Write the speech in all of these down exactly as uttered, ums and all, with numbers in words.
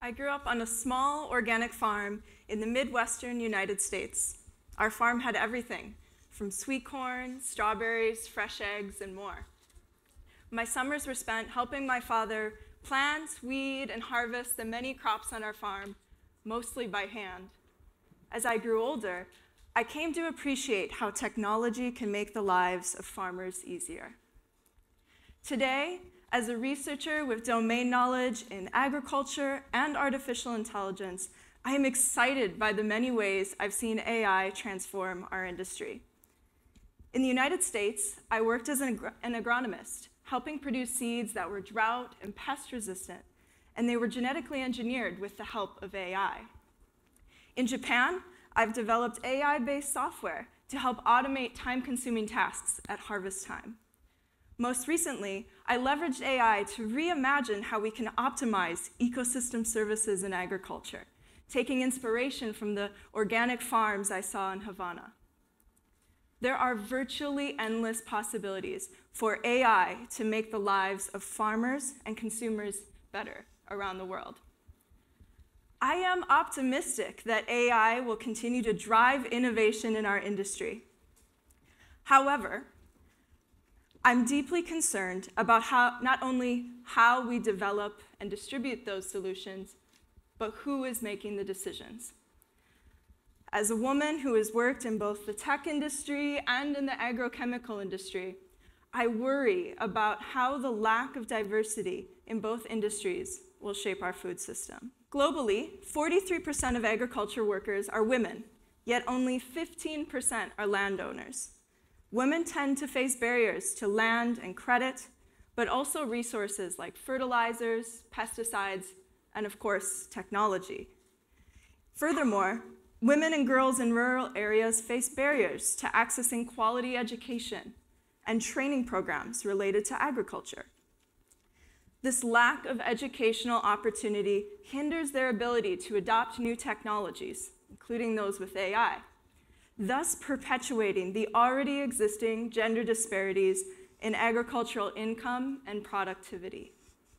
I grew up on a small organic farm in the Midwestern United States. Our farm had everything, from sweet corn, strawberries, fresh eggs, and more. My summers were spent helping my father plant, weed, and harvest the many crops on our farm, mostly by hand. As I grew older, I came to appreciate how technology can make the lives of farmers easier. Today, as a researcher with domain knowledge in agriculture and artificial intelligence, I am excited by the many ways I've seen A I transform our industry. In the United States, I worked as an, agro an agronomist, helping produce seeds that were drought and pest resistant, and they were genetically engineered with the help of A I. In Japan, I've developed A I-based software to help automate time-consuming tasks at harvest time. Most recently, I leveraged A I to reimagine how we can optimize ecosystem services in agriculture, taking inspiration from the organic farms I saw in Havana. There are virtually endless possibilities for A I to make the lives of farmers and consumers better around the world. I am optimistic that A I will continue to drive innovation in our industry. However, I'm deeply concerned about how, not only how we develop and distribute those solutions, but who is making the decisions. As a woman who has worked in both the tech industry and in the agrochemical industry, I worry about how the lack of diversity in both industries will shape our food system. Globally, forty-three percent of agriculture workers are women, yet only fifteen percent are landowners. Women tend to face barriers to land and credit, but also resources like fertilizers, pesticides, and of course, technology. Furthermore, women and girls in rural areas face barriers to accessing quality education and training programs related to agriculture. This lack of educational opportunity hinders their ability to adopt new technologies, including those with A I, thus perpetuating the already existing gender disparities in agricultural income and productivity.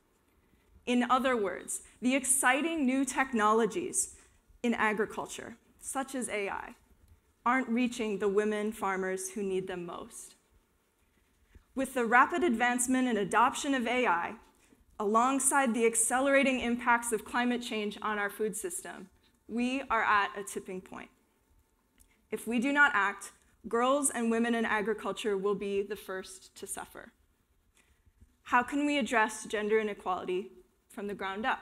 In other words, the exciting new technologies in agriculture, such as A I, aren't reaching the women farmers who need them most. With the rapid advancement and adoption of A I, alongside the accelerating impacts of climate change on our food system, we are at a tipping point. If we do not act, girls and women in agriculture will be the first to suffer. How can we address gender inequality from the ground up?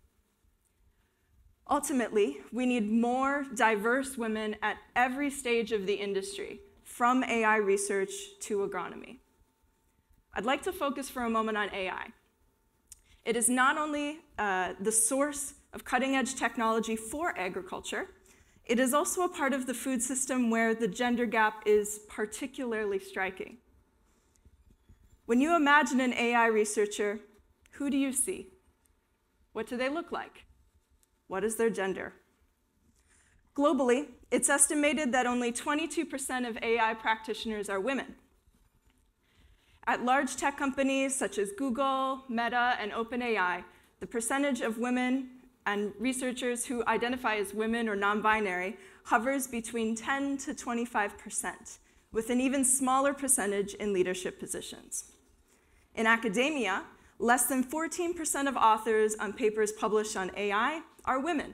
Ultimately, we need more diverse women at every stage of the industry, from A I research to agronomy. I'd like to focus for a moment on A I. It is not only uh, the source of cutting-edge technology for agriculture, it is also a part of the food system where the gender gap is particularly striking. When you imagine an A I researcher, who do you see? What do they look like? What is their gender? Globally, it's estimated that only twenty-two percent of A I practitioners are women. At large tech companies such as Google, Meta, and OpenAI, the percentage of women and researchers who identify as women or non-binary hovers between ten to twenty-five percent, with an even smaller percentage in leadership positions. In academia, less than fourteen percent of authors on papers published on A I are women.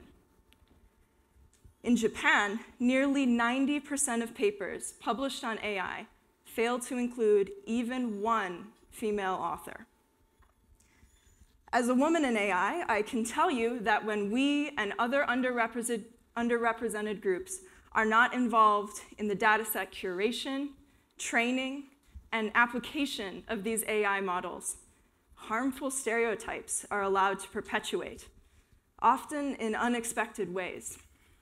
In Japan, nearly ninety percent of papers published on A I fail to include even one female author. As a woman in A I, I can tell you that when we and other underrepresented, underrepresented groups are not involved in the dataset curation, training, and application of these A I models, harmful stereotypes are allowed to perpetuate, often in unexpected ways.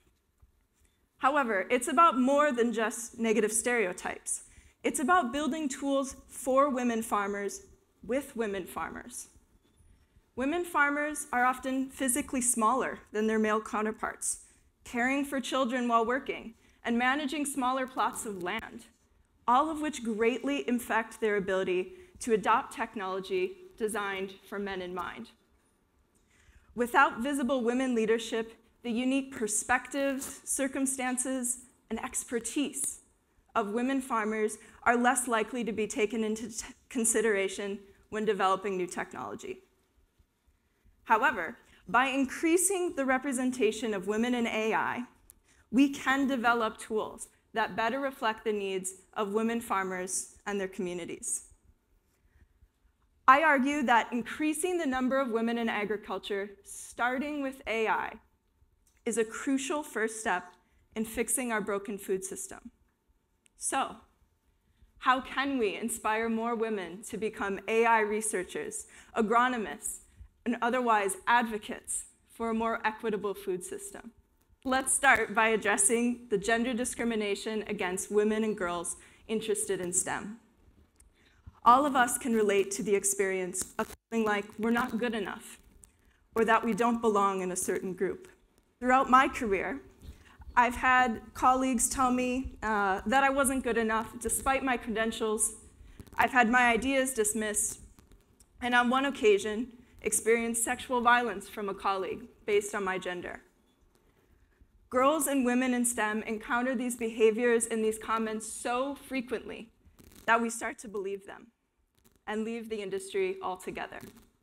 However, it's about more than just negative stereotypes. It's about building tools for women farmers with women farmers. Women farmers are often physically smaller than their male counterparts, caring for children while working, and managing smaller plots of land, all of which greatly affect their ability to adopt technology designed for men in mind. Without visible women leadership, the unique perspectives, circumstances, and expertise of women farmers are less likely to be taken into consideration when developing new technology. However, by increasing the representation of women in A I, we can develop tools that better reflect the needs of women farmers and their communities. I argue that increasing the number of women in agriculture, starting with A I, is a crucial first step in fixing our broken food system. So, how can we inspire more women to become A I researchers, agronomists, and otherwise advocates for a more equitable food system? Let's start by addressing the gender discrimination against women and girls interested in STEM. All of us can relate to the experience of feeling like we're not good enough or that we don't belong in a certain group. Throughout my career, I've had colleagues tell me uh, that I wasn't good enough despite my credentials. I've had my ideas dismissed, and on one occasion, experienced sexual violence from a colleague based on my gender. Girls and women in STEM encounter these behaviors and these comments so frequently that we start to believe them and leave the industry altogether.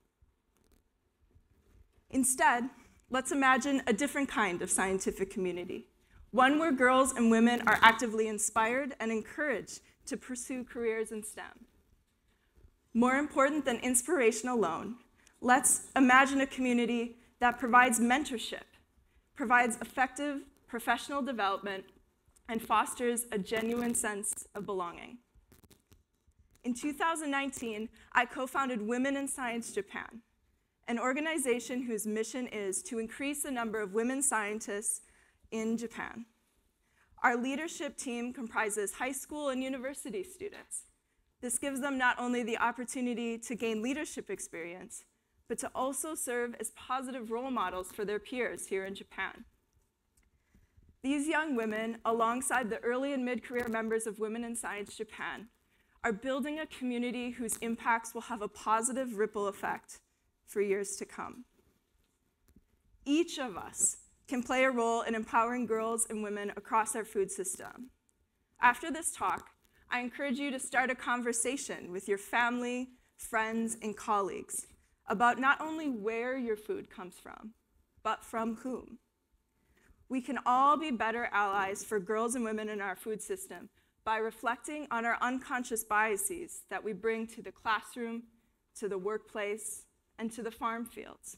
Instead, let's imagine a different kind of scientific community, one where girls and women are actively inspired and encouraged to pursue careers in STEM. More important than inspiration alone, let's imagine a community that provides mentorship, provides effective professional development, and fosters a genuine sense of belonging. In two thousand nineteen, I co-founded Women in Science Japan, an organization whose mission is to increase the number of women scientists in Japan. Our leadership team comprises high school and university students. This gives them not only the opportunity to gain leadership experience, but to also serve as positive role models for their peers here in Japan. These young women, alongside the early and mid-career members of Women in Science Japan, are building a community whose impacts will have a positive ripple effect for years to come. Each of us can play a role in empowering girls and women across our food system. After this talk, I encourage you to start a conversation with your family, friends, and colleagues about not only where your food comes from, but from whom. We can all be better allies for girls and women in our food system by reflecting on our unconscious biases that we bring to the classroom, to the workplace, and to the farm fields.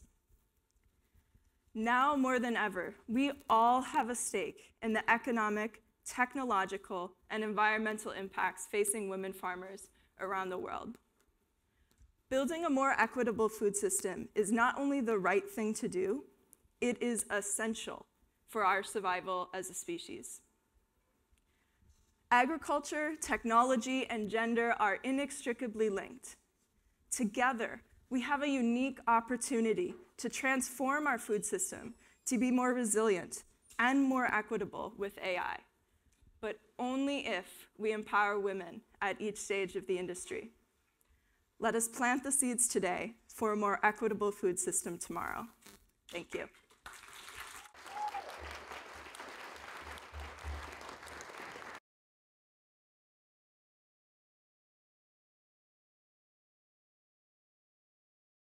Now more than ever, we all have a stake in the economic, technological, and environmental impacts facing women farmers around the world. Building a more equitable food system is not only the right thing to do, it is essential for our survival as a species. Agriculture, technology, and gender are inextricably linked. Together, we have a unique opportunity to transform our food system to be more resilient and more equitable with A I, but only if we empower women at each stage of the industry. Let us plant the seeds today for a more equitable food system tomorrow. Thank you.